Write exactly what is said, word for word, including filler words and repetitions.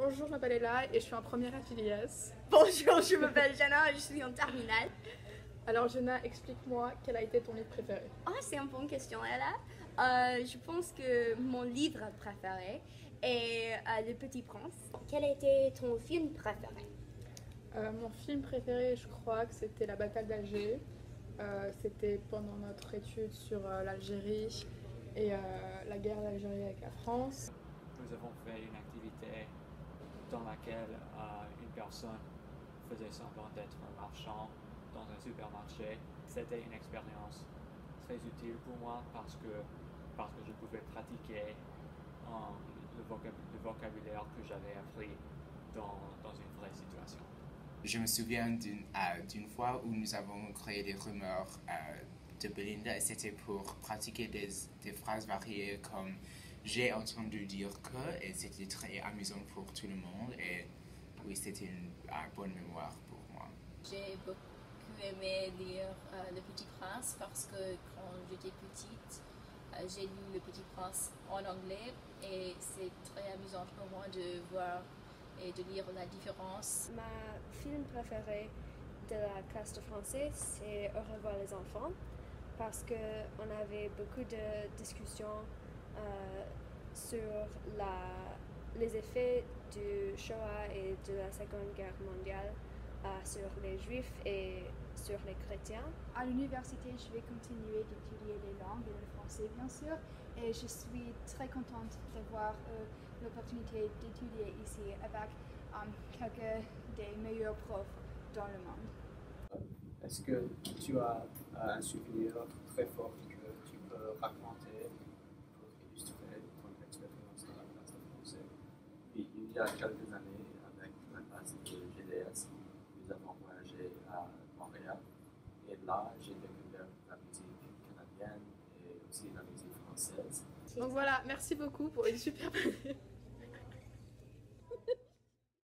bonjour, je m'appelle Ella et je suis en première à Filias. Bonjour, je m'appelle Jana et je suis en terminale. Alors Jana, explique-moi quel a été ton livre préféré. Oh, c'est une bonne question, Ella. Euh, je pense que mon livre préféré est euh, Le Petit Prince. Quel a été ton film préféré? Euh, mon film préféré, je crois que c'était La bataille d'Alger. Euh, c'était pendant notre étude sur euh, l'Algérie et euh, la guerre d'Algérie avec la France. Nous avons fait une activité dans laquelle euh, une personne faisait semblant d'être un marchand dans un supermarché. C'était une expérience très utile pour moi parce que, parce que je pouvais pratiquer euh, le, vocab le vocabulaire que j'avais appris dans, dans une vraie situation. Je me souviens d'une euh, fois où nous avons créé des rumeurs euh, de Belinda et c'était pour pratiquer des, des phrases variées comme j'ai entendu dire que, et c'était très amusant pour tout le monde et oui, c'était une euh, bonne mémoire pour moi. J'ai beaucoup aimé lire euh, Le Petit Prince parce que quand j'étais petite, euh, j'ai lu Le Petit Prince en anglais et c'est très amusant pour moi de voir et de lire la différence. Ma film préféré de la classe de français, c'est Au revoir les enfants, parce qu'on avait beaucoup de discussions euh, sur la, les effets du Shoah et de la Seconde Guerre mondiale euh, sur les Juifs et sur les chrétiens. À l'université, je vais continuer d'étudier les langues et le français, bien sûr, et je suis très contente d'avoir euh, l'opportunité d'étudier ici avec um, quelques des meilleurs profs dans le monde. Est-ce que tu as un souvenir très fort que tu peux raconter pour illustrer ton expérience dans la classe de français? Et il y a quelques années, avec la classe de G D S, nous avons voyagé à Montréal et là j'ai découvert la musique canadienne et aussi la musique française. Donc voilà, merci beaucoup pour une super année.